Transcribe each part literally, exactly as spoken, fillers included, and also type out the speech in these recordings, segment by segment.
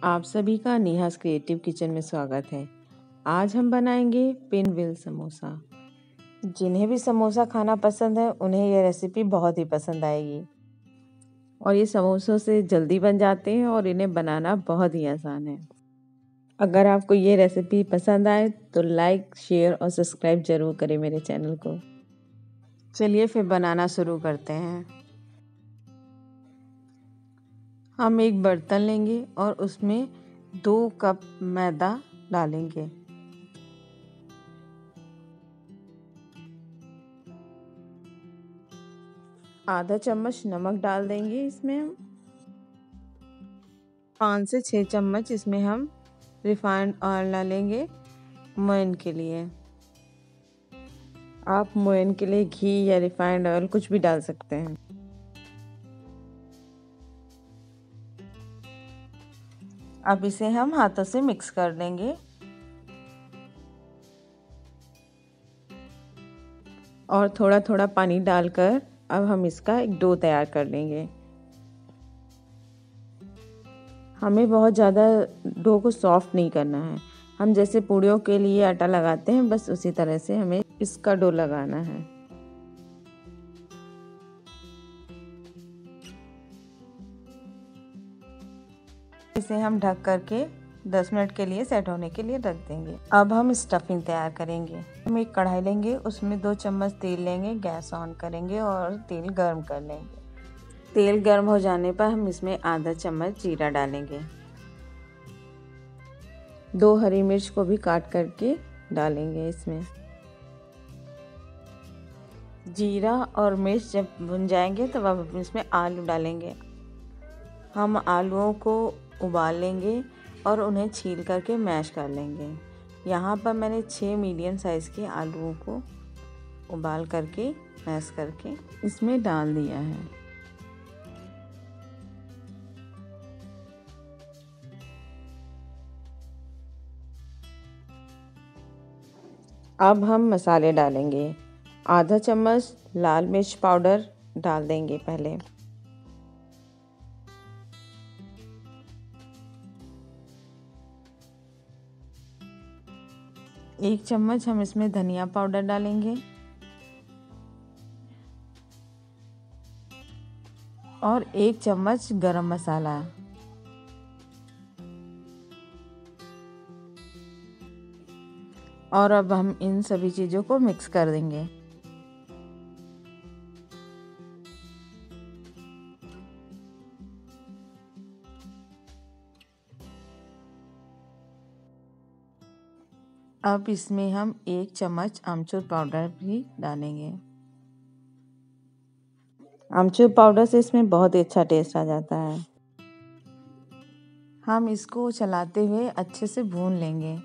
आप सभी का नेहास क्रिएटिव किचन में स्वागत है। आज हम बनाएंगे पिनव्हील समोसा। जिन्हें भी समोसा खाना पसंद है उन्हें यह रेसिपी बहुत ही पसंद आएगी। और ये समोसों से जल्दी बन जाते हैं और इन्हें बनाना बहुत ही आसान है। अगर आपको ये रेसिपी पसंद आए तो लाइक, शेयर और सब्सक्राइब जरूर करें मेरे चैनल को। चलिए फिर बनाना शुरू करते हैं। हम एक बर्तन लेंगे और उसमें दो कप मैदा डालेंगे। आधा चम्मच नमक डाल देंगे। इसमें हम पाँच से छः चम्मच इसमें हम रिफाइंड ऑयल डालेंगे मोयन के लिए। आप मोयन के लिए घी या रिफाइंड ऑयल कुछ भी डाल सकते हैं। अब इसे हम हाथों से मिक्स कर देंगे और थोड़ा थोड़ा पानी डालकर अब हम इसका एक डो तैयार कर लेंगे। हमें बहुत ज़्यादा डो को सॉफ्ट नहीं करना है। हम जैसे पूड़ियों के लिए आटा लगाते हैं बस उसी तरह से हमें इसका डो लगाना है। इसे हम ढक करके दस मिनट के लिए सेट होने के लिए रख देंगे। अब हम स्टफिंग तैयार करेंगे। हम एक कढ़ाई लेंगे, उसमें दो चम्मच तेल लेंगे, गैस ऑन करेंगे और तेल गर्म कर लेंगे। तेल गर्म हो जाने पर हम इसमें आधा चम्मच जीरा डालेंगे। दो हरी मिर्च को भी काट करके डालेंगे इसमें। जीरा और मिर्च जब भुन जाएंगे तब अब इसमें आलू डालेंगे। हम आलूओं को उबाल लेंगे और उन्हें छील करके मैश कर लेंगे। यहाँ पर मैंने छः मीडियम साइज़ के आलूओं को उबाल करके मैश करके इसमें डाल दिया है। अब हम मसाले डालेंगे। आधा चम्मच लाल मिर्च पाउडर डाल देंगे पहले। एक चम्मच हम इसमें धनिया पाउडर डालेंगे और एक चम्मच गरम मसाला। और अब हम इन सभी चीज़ों को मिक्स कर देंगे। अब इसमें हम एक चम्मच आमचूर पाउडर भी डालेंगे। आमचूर पाउडर से इसमें बहुत ही अच्छा टेस्ट आ जाता है। हम इसको चलाते हुए अच्छे से भून लेंगे।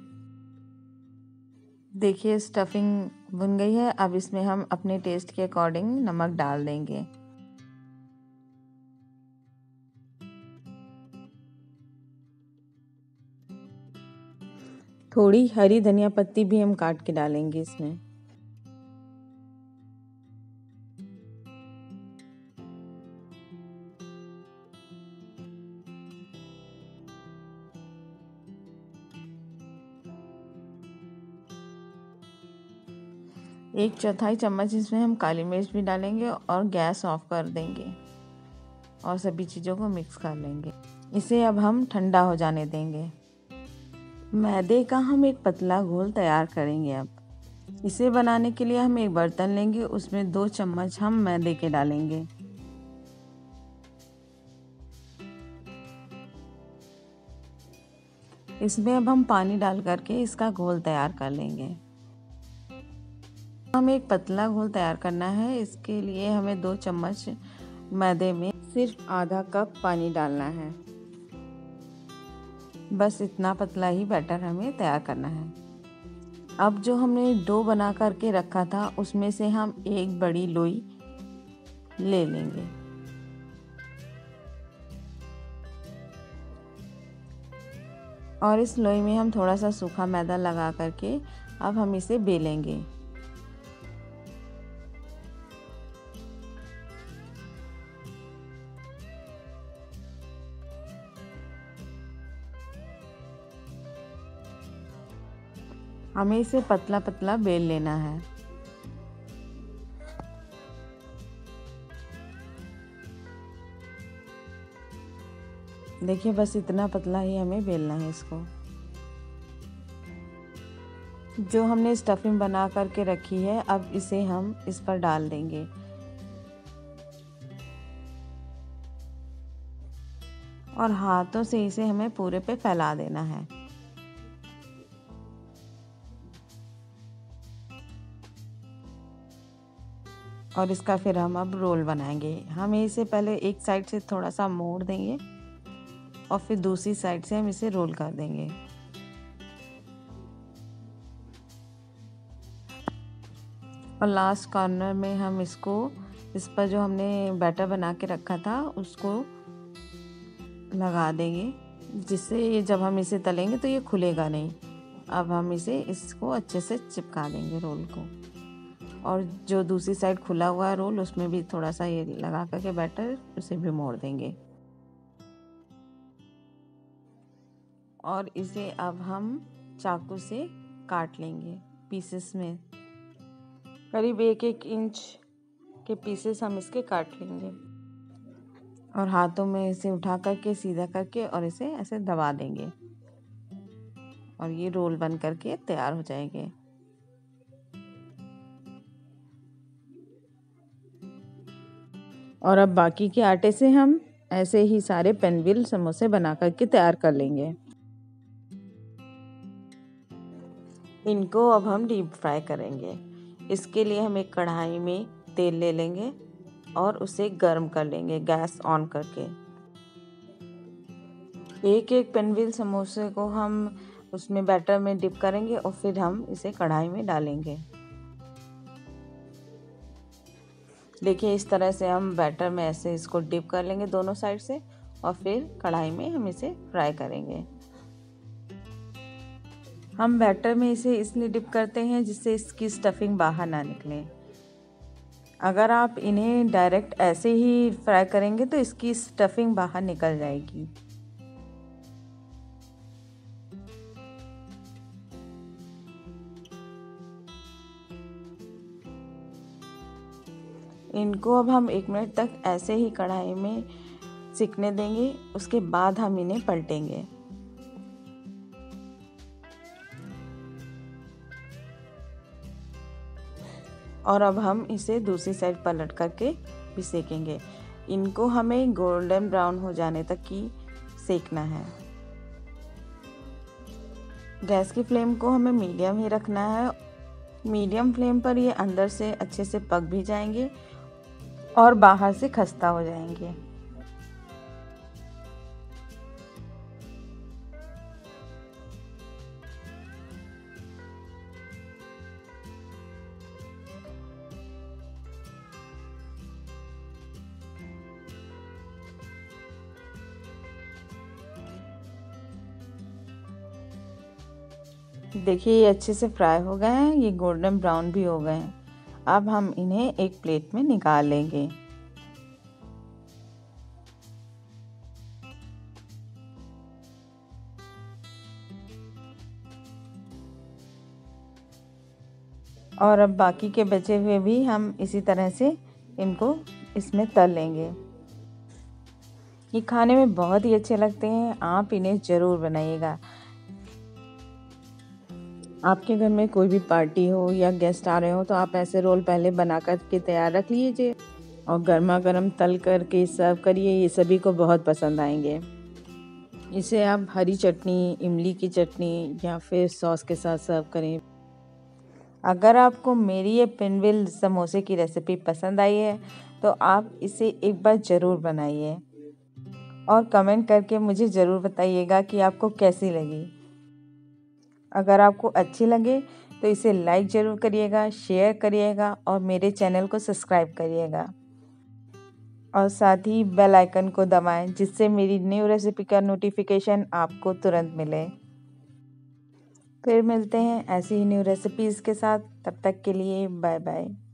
देखिए स्टफिंग भुन गई है। अब इसमें हम अपने टेस्ट के अकॉर्डिंग नमक डाल देंगे। थोड़ी हरी धनिया पत्ती भी हम काट के डालेंगे इसमें। एक चौथाई चम्मच इसमें हम काली मिर्च भी डालेंगे और गैस ऑफ कर देंगे और सभी चीज़ों को मिक्स कर लेंगे। इसे अब हम ठंडा हो जाने देंगे। मैदे का हम एक पतला घोल तैयार करेंगे। अब इसे बनाने के लिए हम एक बर्तन लेंगे, उसमें दो चम्मच हम मैदे के डालेंगे। इसमें अब हम पानी डाल करके इसका घोल तैयार कर लेंगे। हमें एक पतला घोल तैयार करना है। इसके लिए हमें दो चम्मच मैदे में सिर्फ आधा कप पानी डालना है। बस इतना पतला ही बैटर हमें तैयार करना है। अब जो हमने डो बना करके रखा था उसमें से हम एक बड़ी लोई ले लेंगे। और इस लोई में हम थोड़ा सा सूखा मैदा लगा करके अब हम इसे बेलेंगे। हमें इसे पतला पतला बेल लेना है। देखिए बस इतना पतला ही हमें बेलना है इसको। जो हमने स्टफिंग बना करके रखी है अब इसे हम इस पर डाल देंगे और हाथों से इसे हमें पूरे पे फैला देना है। और इसका फिर हम अब रोल बनाएंगे। हम इसे पहले एक साइड से थोड़ा सा मोड़ देंगे और फिर दूसरी साइड से हम इसे रोल कर देंगे। और लास्ट कॉर्नर में हम इसको इस पर जो हमने बैटर बना के रखा था उसको लगा देंगे, जिससे ये जब हम इसे तलेंगे तो ये खुलेगा नहीं। अब हम इसे इसको अच्छे से चिपका देंगे रोल को। और जो दूसरी साइड खुला हुआ है रोल उसमें भी थोड़ा सा ये लगा करके बैटर उसे भी मोड़ देंगे। और इसे अब हम चाकू से काट लेंगे पीसेस में। करीब एक एक इंच के पीसेस हम इसके काट लेंगे और हाथों में इसे उठा करके सीधा करके और इसे ऐसे दबा देंगे और ये रोल बन करके तैयार हो जाएंगे। और अब बाकी के आटे से हम ऐसे ही सारे पेनविल समोसे बना करके तैयार कर लेंगे। इनको अब हम डीप फ्राई करेंगे। इसके लिए हम एक कढ़ाई में तेल ले लेंगे और उसे गर्म कर लेंगे गैस ऑन करके। एक एक पेनविल समोसे को हम उसमें बैटर में डिप करेंगे और फिर हम इसे कढ़ाई में डालेंगे। देखिए इस तरह से हम बैटर में ऐसे इसको डिप कर लेंगे दोनों साइड से और फिर कढ़ाई में हम इसे फ्राई करेंगे। हम बैटर में इसे इसलिए डिप करते हैं जिससे इसकी स्टफिंग बाहर ना निकले। अगर आप इन्हें डायरेक्ट ऐसे ही फ्राई करेंगे तो इसकी स्टफिंग बाहर निकल जाएगी। इनको अब हम एक मिनट तक ऐसे ही कढ़ाई में सिकने देंगे, उसके बाद हम इन्हें पलटेंगे। और अब हम इसे दूसरी साइड पलट करके भी सेकेंगे। इनको हमें गोल्डन ब्राउन हो जाने तक की सेकना है। गैस की फ्लेम को हमें मीडियम ही रखना है। मीडियम फ्लेम पर ये अंदर से अच्छे से पक भी जाएंगे और बाहर से खस्ता हो जाएंगे। देखिए ये अच्छे से फ्राई हो गए हैं, ये गोल्डन ब्राउन भी हो गए हैं। अब हम इन्हें एक प्लेट में निकाल लेंगे। और अब बाकी के बचे हुए भी हम इसी तरह से इनको इसमें तल लेंगे। ये खाने में बहुत ही अच्छे लगते हैं, आप इन्हें ज़रूर बनाइएगा। आपके घर में कोई भी पार्टी हो या गेस्ट आ रहे हो तो आप ऐसे रोल पहले बना कर के तैयार रख लीजिए और गर्मा गर्म तल करके सर्व करिए। ये सभी को बहुत पसंद आएंगे। इसे आप हरी चटनी, इमली की चटनी या फिर सॉस के साथ सर्व करें। अगर आपको मेरी ये पिनविल समोसे की रेसिपी पसंद आई है तो आप इसे एक बार ज़रूर बनाइए और कमेंट करके मुझे ज़रूर बताइएगा कि आपको कैसी लगी। अगर आपको अच्छी लगे तो इसे लाइक ज़रूर करिएगा, शेयर करिएगा और मेरे चैनल को सब्सक्राइब करिएगा और साथ ही बेल आइकन को दबाएं जिससे मेरी न्यू रेसिपी का नोटिफिकेशन आपको तुरंत मिले। फिर मिलते हैं ऐसी ही न्यू रेसिपीज़ के साथ। तब तक के लिए बाय बाय।